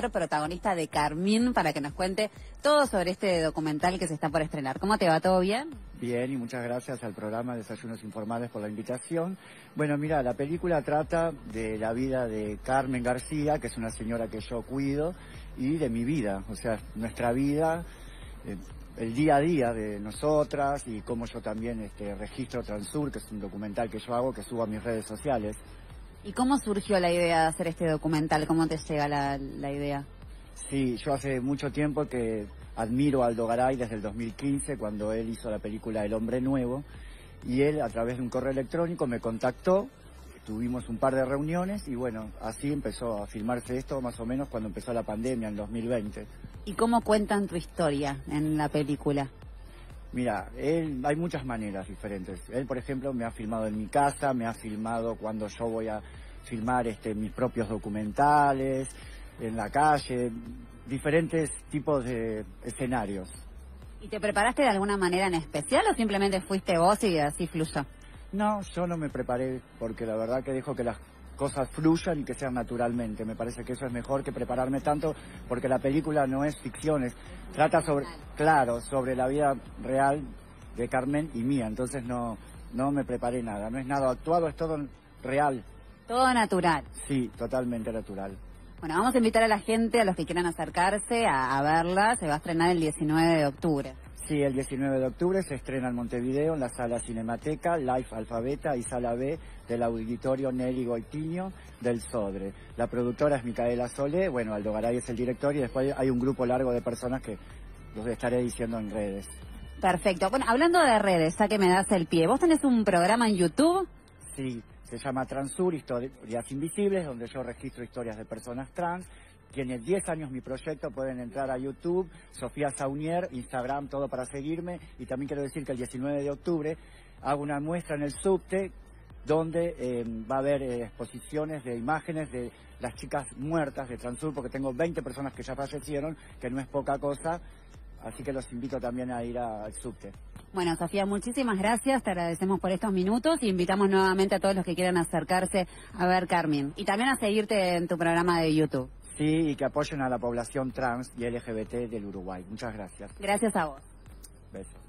mujer protagonista de Carmín, para que nos cuente todo sobre este documental que se está por estrenar. ¿Cómo te va? ¿Todo bien? Bien, y muchas gracias al programa Desayunos Informales por la invitación. Bueno, mira, la película trata de la vida de Carmen García, que es una señora que yo cuido, y de mi vida, o sea, nuestra vida, el día a día de nosotras, y cómo yo también registro Transur, que es un documental que yo hago, que subo a mis redes sociales. ¿Y cómo surgió la idea de hacer este documental? ¿Cómo te llega la idea? Sí, yo hace mucho tiempo que admiro a Aldo Garay desde el 2015, cuando él hizo la película El Hombre Nuevo, y él a través de un correo electrónico me contactó, tuvimos un par de reuniones y bueno, así empezó a filmarse esto más o menos cuando empezó la pandemia en 2020. ¿Y cómo cuentan tu historia en la película? Mira, hay muchas maneras diferentes. Él, por ejemplo, me ha filmado en mi casa, me ha filmado cuando yo voy a filmar mis propios documentales, en la calle, diferentes tipos de escenarios. ¿Y te preparaste de alguna manera en especial o simplemente fuiste vos y así fluyó? No, yo no me preparé porque la verdad que dejo que las cosas fluyan y que sean naturalmente. Me parece que eso es mejor que prepararme tanto, porque la película no es ficción, trata sobre la vida real de Carmen y mía. Entonces no me preparé nada, no es nada actuado, es todo real. Todo natural. Sí, totalmente natural. Bueno, vamos a invitar a la gente, a los que quieran acercarse a verla. Se va a estrenar el 19 de octubre. Sí, el 19 de octubre se estrena en Montevideo, en la Sala Cinemateca, Life Alfabeta y Sala B del Auditorio Nelly Goitiño del Sodre. La productora es Micaela Solé, bueno, Aldo Garay es el director y después hay un grupo largo de personas que los estaré diciendo en redes. Perfecto. Bueno, hablando de redes, ya que me das el pie, ¿vos tenés un programa en YouTube? Sí, se llama Transur, Historias Invisibles, donde yo registro historias de personas trans. Tiene 10 años mi proyecto, pueden entrar a YouTube, Sofía Saunier, Instagram, todo para seguirme. Y también quiero decir que el 19 de octubre hago una muestra en el subte, donde va a haber exposiciones de imágenes de las chicas muertas de Transur, porque tengo 20 personas que ya fallecieron, que no es poca cosa, así que los invito también a ir al subte. Bueno, Sofía, muchísimas gracias, te agradecemos por estos minutos y invitamos nuevamente a todos los que quieran acercarse a ver Carmín. Y también a seguirte en tu programa de YouTube. Sí, y que apoyen a la población trans y LGBT del Uruguay. Muchas gracias. Gracias a vos. Besos.